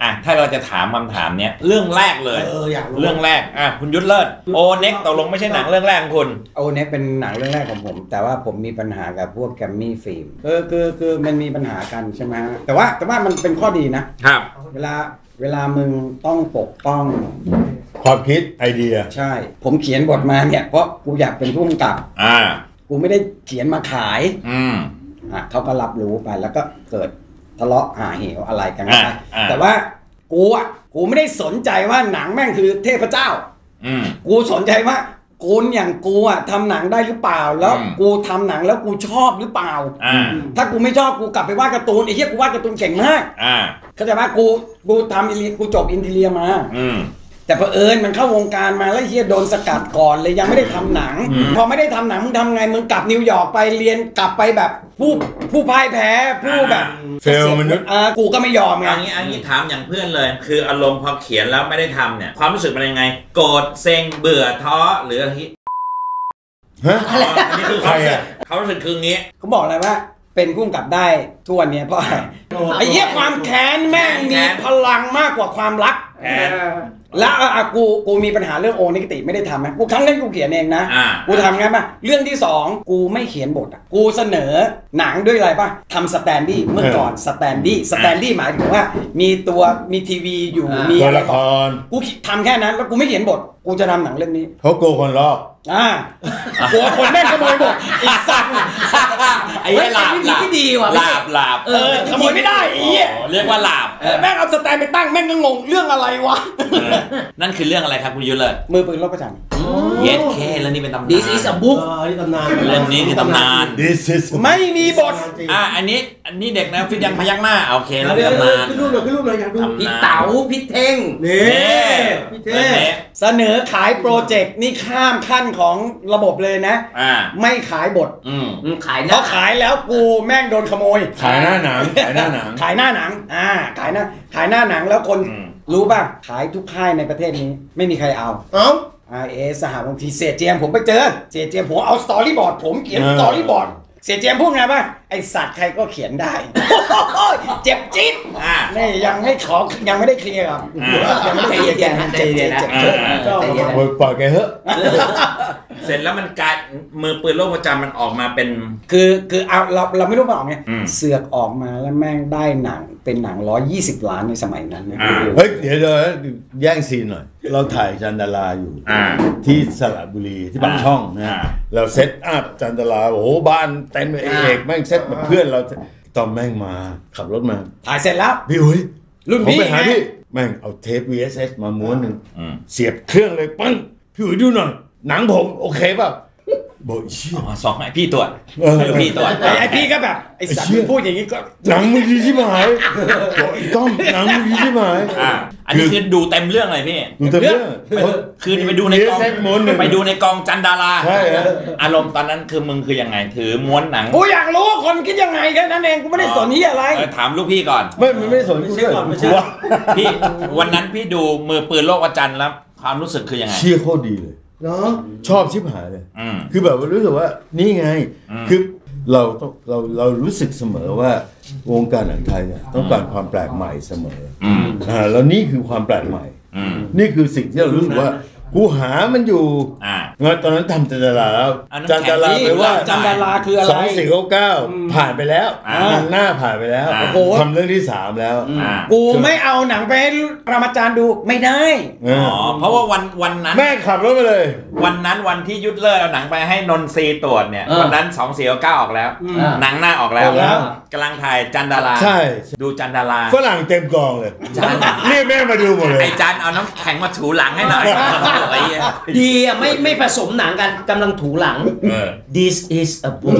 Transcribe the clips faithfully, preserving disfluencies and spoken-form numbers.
อ่ะถ้าเราจะถามคำถามเนี้ยเรื่องแรกเลยเอออยากรู้เรื่องแรกอ่ะคุณยุทธเลิศโอเน็กตกลงไม่ใช่หนังเรื่องแรกของคุณโอเน็กเป็นหนังเรื่องแรกของผมแต่ว่าผมมีปัญหากับพวกแกรมมี่ฟิล์มคือคือคือมันมีปัญหากันใช่ไหมแต่ว่าแต่ว่ามันเป็นข้อดีนะครับเวลาเวลามึงต้องปกป้องความคิดไอเดียใช่ผมเขียนบทมาเนี่ยเพราะกูอยากเป็นผู้กำกับอ่ากูไม่ได้เขียนมาขายอืมอ่ะเขาก็รับรู้ไปแล้วก็เกิดทะเลาะหาเหวอะไรกันไปแต่ว่ากูอ่ะกูไม่ได้สนใจว่าหนังแม่งคือเทพเจ้าอืมกูสนใจว่ากูอย่างกูอ่ะทำหนังได้หรือเปล่าแล้วกูทำหนังแล้วกูชอบหรือเปล่าอ่าถ้ากูไม่ชอบกูกลับไปวาดการ์ตูนไอ้เหี้ยกูวาดการ์ตูนเก่งมากอ่าเข้าใจป่ะกูกูทำอิเลียกูจบอินทีเลียมาอืมแต่เผอิญมันเข้าวงการมาแล้วเฮียโดนสกัดก่อนเลยยังไม่ได้ทำหนังพอไม่ได้ทำหนังมึงทำไงมึงกลับนิวยอร์กไปเรียนกลับไปแบบผู้ผู้พ่ายแพ้ผู้แบบเฟลมนุษย์อ่ากูก็ไม่ยอมไงอันนี้อันนี้ถามอย่างเพื่อนเลยคืออารมณ์พอเขียนแล้วไม่ได้ทำเนี่ยความรู้สึกมันยังไงโกรธเซ็งเบื่อท้อหรืออะไรฮะอันนี้คือเขาเขารู้สึกคืองี้เขาบอกเลยว่าเป็นผู้กำกับได้ทุกวันนี้เพราะไอ้เหี้ยความแค้นแม่งมีพลังมากกว่าความรักแล้วอ่ะกูกูมีปัญหาเรื่องโอนิกติไม่ได้ทำไหมกูครั้งแรกกูเขียนเองนะกูทำไงป่ะเรื่องที่สองกูไม่เขียนบทอ่ะกูเสนอหนังด้วยอะไรป่ะทำสแตนดี้เมื่อก่อนสแตนดี้สแตนดี้หมายถึงว่ามีตัวมีทีวีอยู่มีตัวละครกูทำแค่นั้นแล้วกูไม่เขียนบทกูจะทำหนังเรื่องนี้เพราะกูคนลอกอ่ากลัวคนแม่งขโมยบทอีกสัตว์ไอ้หลาบหลาบที่ดีว่ะหลาบหลาบเออขโมยไม่ได้ไอ้เหี้ยเรียกว่าหลาบแม่งเอาสแตนไปตั้งแม่งก็งงเรื่องอะไรวะนั่นคือเรื่องอะไรครับคุณยุทธเลยมือปืนรบประจันเย็ดแค่แล้วนี่เป็นตำนาน This is a book นี่ตำนานเรื่องนี้คือตำนาน This is ไม่มีบทอ่ะอันนี้อันนี้เด็กนะฟิตยังพยักหน้าโอเคแล้วเป็นตำนานขึ้นรูปเลยขึ้นรูปเลยอยากดูพี่เต๋าพี่เท่งนี่พี่เท่งเสนอขายโปรเจกต์นี่ข้ามขั้นของระบบเลยนะไม่ขายบทขายเพราะขายแล้วกูแม่งโดนขโมยขายหน้าหนังขายหน้าหนังขายหน้าหนังอ่าขายหน้าขายหน้าหนังแล้วคนรู้ป่ะขายทุกค่ายในประเทศนี้ไม่มีใครเอาเอ้าไอเอสหบางทีเสียเจมผมไปเจอเสียเจมผมเอาสตอรี่บอร์ดผมเขียนสตอรี่บอร์ดเสียเจมพูดไงป่ะไอสัตว์ใครก็เขียนได้เจ็บจี๊ดนี่ยังไม่ขอยังไม่ได้เคลียร์ครับยังไม่ได้เคลียร์แกเจ็บเจ็บเจ็บปล่อยแกเถอะเสร็จแล้วมันกลายมือปืนโลกประจำมันออกมาเป็นคือคือเอาเราเราไม่รู้มันออกไงเสือกออกมาแล้วแม่งได้หนังเป็นหนังร้อยยี่สิบล้านในสมัยนั้นเฮ้ยเดี๋ยวเดี๋ยวแย่งซีนหน่อยเราถ่ายจันดาราอยู่ที่สระบุรีที่ปากช่องนะเราเซตอัพจันดาราโอ้โหบ้านเต็มเอกแม่งเซตแบบเพื่อนเราตอนแม่งมาขับรถมาถ่ายเสร็จแล้วพี่อุ้ยรุ่นพี่ไปหาพี่แม่งเอาเทป วี เอส เอส มาม้วนหนึ่งเสียบเครื่องเลยปั้งพี่อุ้ยดูหน่อยหนังผมโอเคป่ะบอกเชี่ยสองไอพี่ตรวจพี่ตรวจไอพี่ก็แบบไอสัตว์พูดอย่างนี้ก็หนังมึงดีที่หมายบอกไอ้ต้อมหนังมึงดีที่หมายอันนี้คือดูเต็มเรื่องเลยพี่ดูเต็มเรื่องคือไปดูในกองไปดูในกองจันดาราใช่อารมณ์ตอนนั้นคือมึงคือยังไงถือม้วนหนังกูอยากรู้คนคิดยังไงแค่นั้นเองกูไม่ได้สนที่อะไรถามลูกพี่ก่อนไม่ไม่ได้สนกูด้วยพี่วันนั้นพี่ดูมือปืนโลกประจันแล้วความรู้สึกคือยังไงเชี่ยโคตรดีเลยเนาะชอบชิบหายเลยคือแบบรู้สึกว่านี่ไงคือเราต้องเราเรารู้สึกเสมอว่าวงการหนังไทยเนี่ยต้องการความแปลกใหม่เสมออ่าแล้วนี่คือความแปลกใหม่นี่คือสิ่งที่เรารู้สึกว่ากูหามันอยู่งานตอนนั้นทำจันดาราแล้วจันดาราแปลว่าจันดาราคืออะไรสองสี่เก้าเก้าผ่านไปแล้วหนังหน้าผ่านไปแล้วทำเรื่องที่สามแล้วกูไม่เอาหนังไปให้ปรมาจารย์ดูไม่ได้อ๋อเพราะว่าวันวันนั้นแม่ขับรถไปเลยวันนั้นวันที่ยุทธเลิศเอาหนังไปให้นนทรีตรวจเนี่ยวันนั้นสองสี่เก้าเก้าออกแล้วหนังหน้าออกแล้วกำลังถ่ายจันดาราใช่ดูจันดาราฝรั่งเต็มกองเลยนี่แม่มาดูหมดเลยไอ้จันเอาน้ำแข็งมาถูหลังให้หน่อยดีอ่ะไม่ไม่ผสมหนังกันกำลังถูหลัง This is a book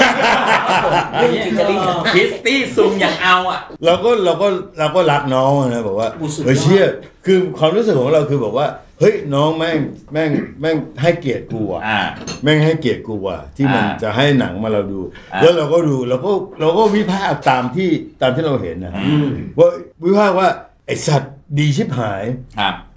คริสตี้ซุงอย่างเอาอ่ะเราก็เราก็เราก็รักน้องนะบอกว่าเฮ้ยเชี่ยคือความรู้สึกของเราคือบอกว่าเฮ้ยน้องแม่งแม่งแม่งให้เกียรติกูอ่ะแม่งให้เกียรติกูอ่ะที่มันจะให้หนังมาเราดูแล้วเราก็ดูเราก็เราก็วิพากษ์ตามที่ตามที่เราเห็นนะว่าวิพากษ์ว่าไอสัตว์ดีชิบหาย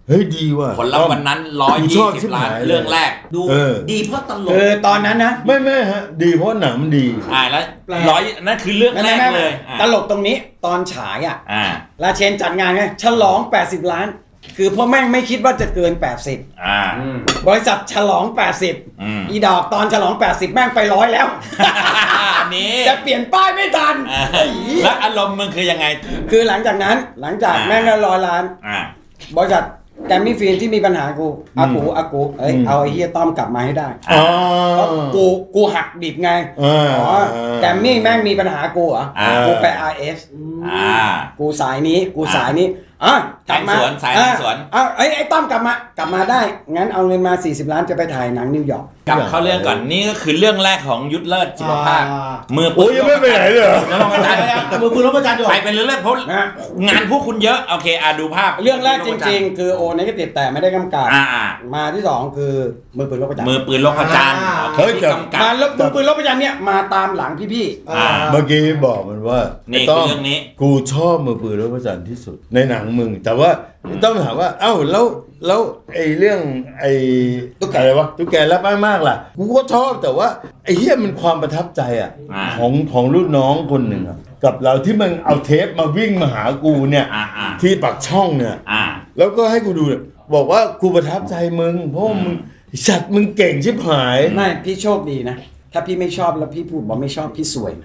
เฮ้ยดีว่ะผลลัพธ์วันนั้นร้อยยี่สิบล้านเรื่องแรกดูดีเพราะตลกคือตอนนั้นนะไม่ไม่ฮะดีเพราะหนังมันดีอ่าแล้วร้อยนั่นคือเรื่องแรกเลยตลกตรงนี้ตอนฉายอ่ะราเชนจัดงานไงฉลองแปดสิบล้านคือพ่อแม่งไม่คิดว่าจะเกินแปดสิบอ่าบริษัทฉลองแปดสิบอีดอกตอนฉลองแปดสิบแม่งไปร้อยแล้วนี่จะเปลี่ยนป้ายไม่ทันแล้วอารมณ์มึงคือยังไงคือหลังจากนั้นหลังจากแม่งร้อยล้านบริษัทแกมมี่ฟิล์มที่มีปัญหากูอากูอากูเอ้ยเอาไอ้เฮียต้อมกลับมาให้ได้เพราะกูกูหักดิบไงอ๋อแกมมี่แม่งมีปัญหากูเหรอกูไป อาร์ เอส กูสายนี้กูสายนี้อ่ะกลับมาสายสวนอ่ะไอ้ไอ้ต้อมกลับมากลับมาได้งั้นเอาเงินมาสี่สิบล้านจะไปถ่ายหนังนิวยอร์กกลับเข้าเรื่องก่อนนี่ก็คือเรื่องแรกของยุทธเลิศจิปภาคมือปืนยังไม่ไปไหนเลยมือปืนรบประจันไปเป็นเรื่องเพราะงานพวกคุณเยอะโอเคอ่ะดูภาพเรื่องแรกจริงๆคือโอเนกาทีฟแต่ไม่ได้กำกับมาที่สองคือมือปืนรบประจันมือปืนรบประจันเฮ้ยกำกับมาแล้วมือปืนรบประจันเนี่ยมาตามหลังพี่ๆเมื่อกี้บอกมันว่านี่คือเรื่องนี้กูชอบมือปืนรบประจันที่สุดในหนังมึงแต่ว่าต้องถามว่าเอ้าแล้วแล้วไอ้เรื่องไอ้ตุ๊กแกอะไรวะตุ๊กแกรับมากๆล่ะกูก็ชอบแต่ว่าไอ้เหี้ยมันความประทับใจอ่ะของของรุ่นน้องคนหนึ่งอ่ะกับเราที่มึงเอาเทปมาวิ่งมาหากูเนี่ยที่ปากช่องเนี่ยแล้วก็ให้กูดูบอกว่ากูประทับใจมึงเพราะมึงสัตว์มึงเก่งชิบหายไม่พี่โชคดีนะถ้าพี่ไม่ชอบแล้วพี่พูดบอกไม่ชอบพี่สวย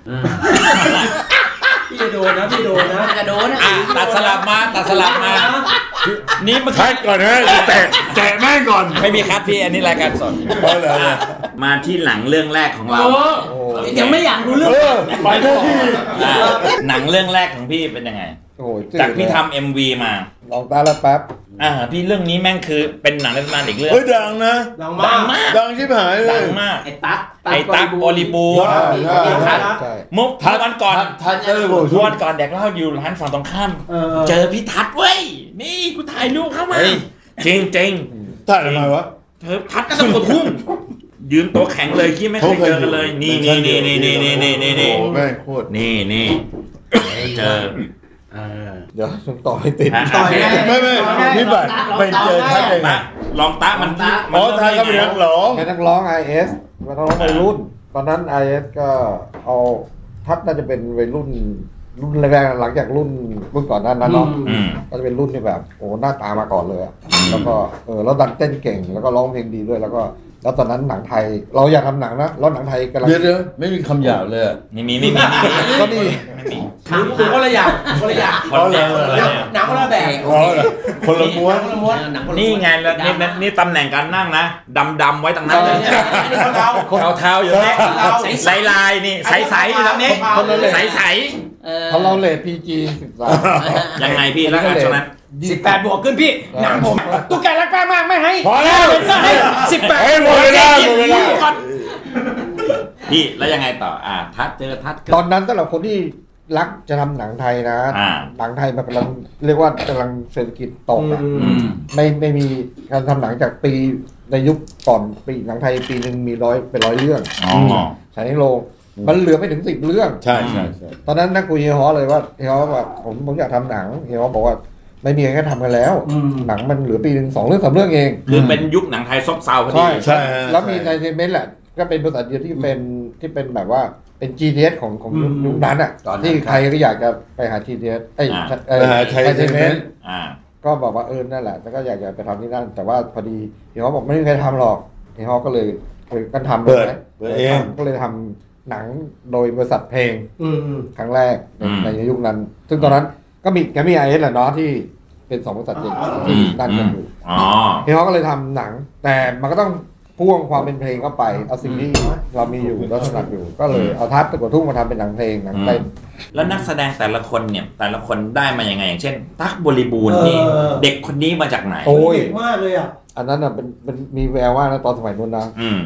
พี่จะโดนนะพี่โดนนะจะโดนนะตัดสลับมาตัดสลับมานี่มาคัดก่อนนะแตะแตะแม่งก่อนไม่มีคัดพี่อันนี้รายการสดมาที่หลังเรื่องแรกของเรายังไม่อยากรู้เรื่องไปเถอะพี่หนังเรื่องแรกของพี่เป็นยังไงจากพี่ทำเอ็มวีมาลองตาละแป๊บอ่าพี่เรื่องนี้แม่งคือเป็นหนังในตำนานอีกเรื่องเฮ้ยดังนะดังมากดังชิบหายเลยดังมากไอ้ตั๊กไอ้ตั๊กบริบูรณ์มุกทัดวันก่อนทัดเออวันก่อนแดกเหล้าอยู่ร้านฝั่งตรงข้ามเจอพี่ทัดเว้ยนี่กูถ่ายรูปเข้ามาจริงจริงถ่ายทำไมวะเธอทัดก็ต้องกดทุ่มยืนตัวแข็งเลยที่ไม่เคยเจอกันเลยนี่นี่นี่นี่นี่นี่นี่นี่นี่โอ้แม่โคตรนี่นี่เจอเดี๋ยวต่อให้ติดต่อไม่ไม่พี่บัตรไปเจอทัดเองลองตามันอ๋อทัดก็เป็นนักร้องเป็นนักร้อง ไอ เอส เป็นนักร้องวัยรุ่นตอนนั้น ไอ เอส ก็เอาทัดน่าจะเป็นวัยรุ่นรุ่นแรกๆหลังจากรุ่นรุ่นก่อนนั้นนะเนาะก็จะเป็นรุ่นที่แบบโอ้หน้าตามาก่อนเลยแล้วก็เออแล้วดันเต้นเก่งแล้วก็ร้องเพลงดีด้วยแล้วก็แล้วตอนนั้นหนังไทยเราอยากทำหนังนะแล้วหนังไทยกำลังเดี๋ยวไม่มีคำหยาบเลยไม่มีไม่มีก็นี่หนังคุณก็ละอย่างคนละอย่างหนังคนละแบบคนละม้วนนี่ไงแล้วนี่นี่ตำแหน่งการนั่งนะดำดำไว้ตรงนั้นเลยเท้าเท้าเท้าอยู่นี่ใสลายนี่ใสใสอยู่ตรงนี้ใสใสพอเราเลทพีจีสิบสามยังไงพี่แล้วฉะนั้นสิบแปดบวกขึ้นพี่หนังผมตุ๊กแกรักแป้มากไม่ให้พอแล้วสิบแปดหมดเวลาหมดเวลาพี่แล้วยังไงต่ออ่าทัดเจอทัดตอนนั้นสำหรับคนที่รักจะทำหนังไทยนะหนังไทยมันกำลังเรียกว่ากำลังเศรษฐกิจตกอ่ะไม่ไม่มีการทำหนังจากปีในยุคก่อนปีหนังไทยปีหนึ่งมีร้อยเป็นร้อยเรื่องฉายในโรงมันเหลือไม่ถึงสิบเรื่องใช่ใช่ตอนนั้นนักคุยเฮียฮอเลยว่าเฮียฮอว่าผมผมอยากทำหนังเฮียฮอบอกว่าไม่มีใครก็ทำกันแล้วหนังมันเหลือปีหนึ่งสองเรื่องสามเรื่องเองคือเป็นยุคหนังไทยซบเซาพอดีใช่แล้วมีในเทนเมนต์แหละก็เป็นบริษัทเดียวที่เป็นที่เป็นแบบว่าเป็น จี ที เอส ของของยุคนั้นอ่ะที่ใครก็อยากจะไปหา จี ที เอส ไอ้ไทยเทนเมนต์ก็บอกว่าเออนั่นแหละแล้วก็อยากจะไปทำที่นั่นแต่ว่าพอดีเฮียฮอบอกไม่มีใครทำหรอกเฮียฮอก็เลยกันทำเลยเองก็เลยทำหนังโดยบริษัทเพลงครั้งแรกในยุคนั้นซึ่งตอนนั้นก็มีแกมี ไอ เอส แหละเนาะที่เป็นสองบริษัทใหญ่ที่ดันกันอยู่พี่เขาก็เลยทำหนังแต่มันก็ต้องพ่วงความเป็นเพลงเข้าไปเอาสิ่งที่เรามีอยู่แล้วถนัดอยู่ก็เลยเอาทัดตะกวทุ่งมาทำเป็นหนังเพลงหนังเต้นแล้วนักแสดงแต่ละคนเนี่ยแต่ละคนได้มายังไงอย่างเช่นตั๊กบริบูรณ์นี่เด็กคนนี้มาจากไหนโอ้ยเด็กมากเลยอ่ะอันนั้นอ่ะเป็นเป็นมีแววว่านะตอนสมัยนู้นนะ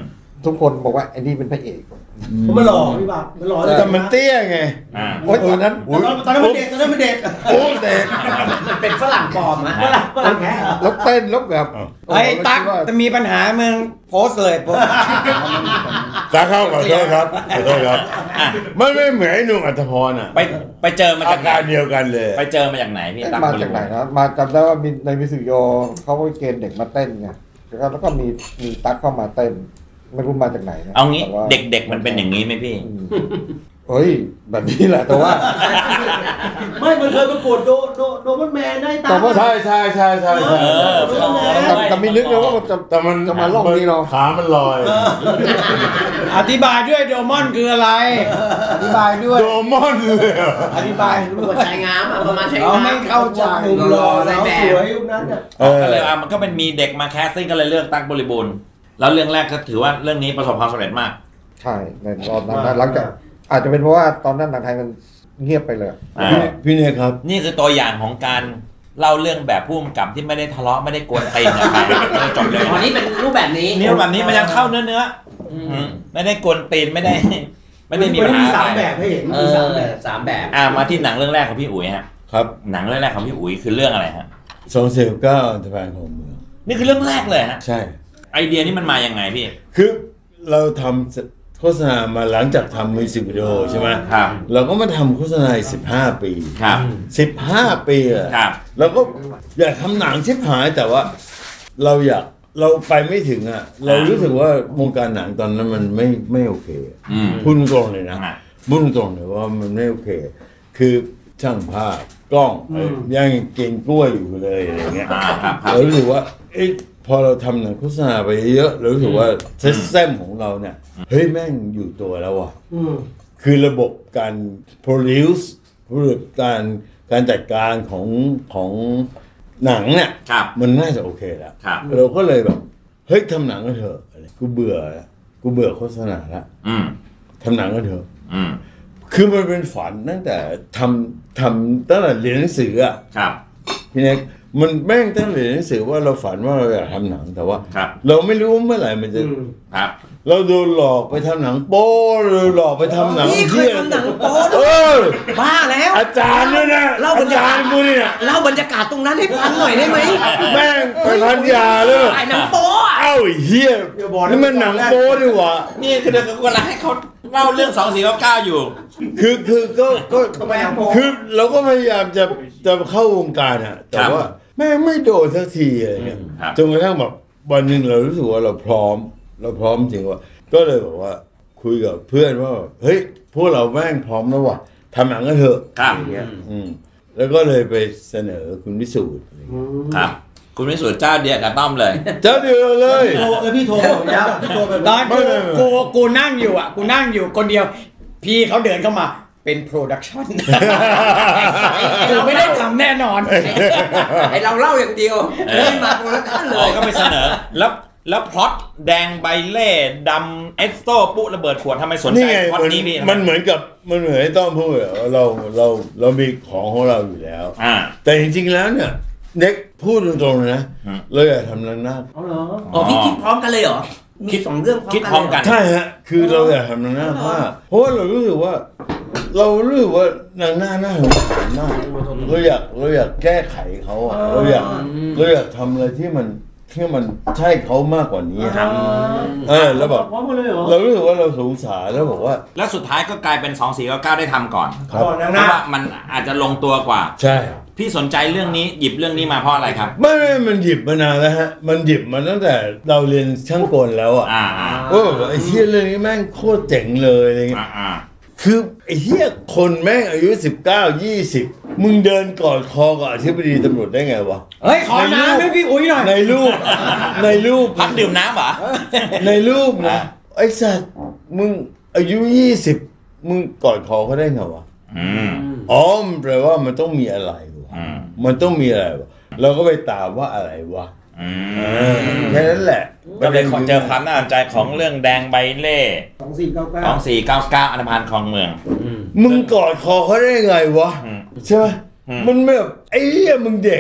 ทุกคนบอกว่าไอ้นี่เป็นพระเอกมันหล่อพี่บ่าวมันหล่อแต่มันเตี้ยไงโอ้ยตอนนั้นตอนนั้นมันเด็กตอนนั้นมันเด็กโอ้เด็กมันเป็นฝรั่งปลอมอะฝรั่งฝรั่งแค่แล้วเต้นแล้วแบบไอ้ตั๊กจะมีปัญหามึงโพสเลยโพสตาเข้าขอโทษครับขอโทษครับมันไม่เหมือนไอ้หนุ่มอัธพรอ่ะไปไปเจอมาจากการเดียวกันเลยไปเจอมาจากไหนพี่ตั๊กมาจากไหนนะมาจำได้ว่ามีในมิสิโยเขาก็เกณฑ์เด็กมาเต้นไงแล้วก็มีมีตั๊กเข้ามาเต้นไม่รู้มาจากไหนนะเอางี้เด็กๆมันเป็นอย่างนี้ไหมพี่เฮ้ยแบบนี้แหละแต่ว่าไม่มันเคยประกวดโดโดโดมันแมนได้ตาใช่ใช่ใช่ใช่ใช่แต่ไม่นึกเลยว่าจะแต่มันจะมาล่องนี้เนาะขามันลอยอธิบายด้วยโดมอนคืออะไรอธิบายด้วยโดมอนเลยอธิบายด้วยชายงามประมาณชายงามไม่เข้าใจมุมรอใส่แบบสวยยุคนั้นก็เลยอ่ะมันก็เป็นมีเด็กมาแคสติ้งก็เลยเลือกตั๊กบริบูรณ์แล้วเรื่องแรกก็ถือว่าเรื่องนี้ประสบความสำเร็จมากใช่ในตอนนั้นหลังจากอาจจะเป็นเพราะว่าตอนนั้นหนังไทยมันเงียบไปเลยพี่เนี่ยครับนี่คือตัวอย่างของการเล่าเรื่องแบบผู้กำกับที่ไม่ได้ทะเลาะไม่ได้กวนตีนกันไปจบเลยวันนี้เป็นรูปแบบนี้นี่แบบนี้มันยังเข้าเนื้อเนื้อไม่ได้กวนตีนไม่ได้ไม่ได้มีปัญหาสามแบบให้เห็นมีสามแบบสามแบบอ่ามาที่หนังเรื่องแรกของพี่อุ๋ยฮะครับหนังเรื่องแรกของพี่อุ๋ยคือเรื่องอะไรฮะสองเสี่ยวเก้าอันธพาลของเมืองนี่คือเรื่องแรกเลยฮะใช่ไอเดียนี้มันมายังไงพี่คือเราทำโฆษณามาหลังจากทำมิวสิกวิดีโอใช่ไหมครับเราก็มาทำโฆษณาสิบห้าปีครับสิบห้าปีอะครับเราก็อยากทำหนังชิบหายแต่ว่าเราอยากเราไปไม่ถึงอ่ะเรารู้สึกว่าวงการหนังตอนนั้นมันไม่ไม่โอเคพูดตรงเลยนะพูดตรงเลยว่ามันไม่โอเคคือช่างภาพกล้องยังเก่งกล้วยอยู่เลยอะไรเงี้ยเรารู้สึกว่าเอ๊ะพอเราทำหนังโฆษณาไปเยอะเรารู้สึกว่าซิสเต็มของเราเนี่ยเฮ้ยแม่งอยู่ตัวแล้วว่ะคือระบบการ produce ระบบการการจัดการของของหนังเนี่ยมันน่าจะโอเคแล้วเราก็เลยแบบเฮ้ยทำหนังกันเถอะกูเบื่อกูเบื่อโฆษณาแล้วทำหนังกันเถอะคือมันเป็นฝันตั้งแต่ทำทำตั้งแต่เรียนหนังสืออ่ะพี่เน็กมันแม่งตั้งแต่เรียนหนังสือว่าเราฝันว่าเราอยากทำหนังแต่ว่าเราไม่รู้เมื่อไหร่มันจะเราโดนหลอกไปทำหนังโป๊เราหลอกไปทำหนังนี่เคยทำหนังโป๊เออบ้าแล้วอาจารย์เนี่ยนะเล่าบรรยากาศกูเนี่ยเล่าบรรยากาศตรงนั้นให้ฟังหน่อยได้ไหมแม่งไปพันยาเลยไอ้หนังโป๊เอ้าเฮียนี่มันหนังโป๊ดีวะนี่คือเดี๋ยวกูให้เขาเล่าเรื่องสองสี่เก้าเก้าอยู่คือคือก็ก็คือเราก็พยายามจะจะเข้าวงการอะแต่ว่าแม่ไม่โดนสักทีอะไรเงี้ยจนกระทั่งแบบวันหนึ่งเรารู้สึกว่าเราพร้อมเราพร้อมจริงว่าก็เลยบอกว่าคุยกับเพื่อนว่าเฮ้ยพวกเราแม่งพร้อมแล้วว่ะทำหนังกันเถอะอย่างเงี้ยอืมแล้วก็เลยไปเสนอคุณวิสูตรครับคุณวิสูตรเจ้าเดียวกับต้อมเลยเจ้าเดียวเลยแล้วพี่โทรแล้วพี่โทรไปตอนกูกูกูนั่งอยู่อ่ะกูนั่งอยู่คนเดียวพี่เขาเดินเข้ามาเป็นโปรดักชั่นกูไม่ได้ทำแน่นอนไอเราเล่าอย่างเดียวไม่มาโปรดักชั่นเลยก็ไปเสนอแล้วแล้วพล็อตแดงใบเล่ดำเอสโซปุ๊ระเบิดขวดทำไมสนใจพล็อตนี้พี่มันเหมือนกับมันเหมือนไอ้ต้อมพูดเราเราเรามีของของเราอยู่แล้วแต่จริงๆแล้วเนี่ยเน็กพูดตรงๆเลยนะเราอยากทำนังหน้าอ๋อเหรออ๋อพี่คิดพร้อมกันเลยเหรอคิดสองเรื่องคิดพร้อมกันใช่ฮะคือเราอยากทำนังหน้าผ้าเพราะว่าเรารู้สึกว่าเรารู้สึกว่านางหน้าหน้าสงสารมากเราอยากเราอยากแก้ไขเขาอ่ะเราอยากเราอยากทำอะไรที่มันที่มันใช่เขามากกว่านี้ครับเออแล้วแบบเรารู้สึกว่าเราสงสารแล้วบอกว่าแล้วสุดท้ายก็กลายเป็นสองสี่เก้าเก้าได้ทำก่อนเพราะว่ามันอาจจะลงตัวกว่าใช่พี่สนใจเรื่องนี้หยิบเรื่องนี้มาเพราะอะไรครับไม่ไม่มันหยิบมานานแล้วฮะมันหยิบมาตั้งแต่เราเรียนช่างกลแล้วอ่ะว่าแบบไอ้เหี้ยเรื่องนี้แม่งโคตรเจ๋งเลยอะไรเงี้ยคือไอ้เหี้ยคนแม่งอายุสิบเก้า ยี่สิบมึงเดินกอดคอกับอธิบดีตำรวจได้ไงวะเฮ้ยขอน้ำให้พี่อุ้ยหน่อยในรูปในรูปพักดื่มน้ำเหรอในรูปนะไอ้สัตว์มึงอายุยี่สิบมึงกอดคอเขาได้ไงวะอ๋อมันแปลว่ามันต้องมีอะไรวะมันต้องมีอะไรวะเราก็ไปตามว่าอะไรวะแค่นั้นแหละก็เลยขอเจอความน่าสนใจของเรื่องแดงใบเล่สองสี่เก้าเก้าสองสี่เก้าเก้าอันธพาลคลองเมืองมึงกอดคอเขาได้ไงวะใช่ไหมมันแบบไอ้เหี้ยมึงเด็ก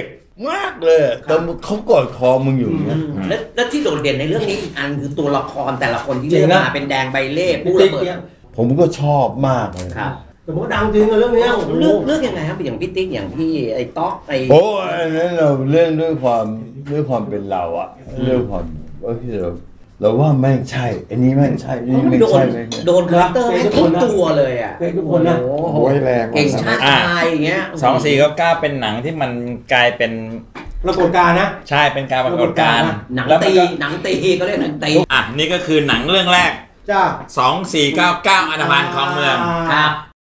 มากเลยแต่เขากอดคอมึงอยู่เนี่ยแล้วแล้วที่โดดเด่นในเรื่องนี้อีกอันคือตัวละครแต่ละคนที่เล่นมาเป็นแดงใบเล่ผู้ระเบิดผมก็ชอบมากเลยครับแต่ผมดังจริงเรื่องนี้เลือกเลือกยังไงครับอย่างพี่ติ๊กอย่างพี่ไอ้ต๊อกไอ้โอ้อันนั้นเราเล่นด้วยความด้วยความเป็นเราอะเรื่องความว่าที่เราเราว่าแม่งใช่อันนี้แม่งใช่อันนี้ไม่ใช่โดนคาแรคเตอร์ให้ทุกตัวเลยอ่ะทุกคนนะโอ้ยแรงเก่งชาติชายอย่างเงี้ยสองสี่เก้าเก้าเป็นหนังที่มันกลายเป็นปรากฏการณ์นะใช่เป็นการปรากฏการณ์หนังตีหนังตีก็เรียกหนังตีอ่ะนี่ก็คือหนังเรื่องแรกจ้าสองสี่เก้าเก้าอันธพาลคลองเมืองครับ